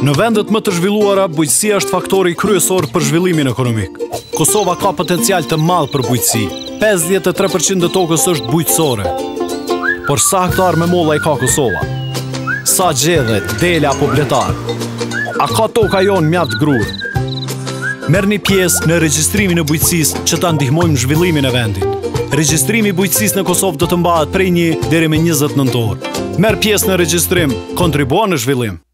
Në vendet më të zhvilluara, bujqësia është faktori kryesor për zhvillimin ekonomik. Kosova ka potencial të madh për bujqësi. 53% e tokës është bujqësore. Por sa hektar me molla i ka Kosova? Sa gjedhet, dele apo bletar? A ka toka jonë mjaft grur? Merrni pjesë në regjistrimin e bujqësisë që ta ndihmojmë zhvillimin e vendit. Regjistrimi i bujqësisë në Kosovë do të mbahet prej 1 deri me 20 nëntor. Merr pjesë në regjistrim, kontribuon në zhvillim.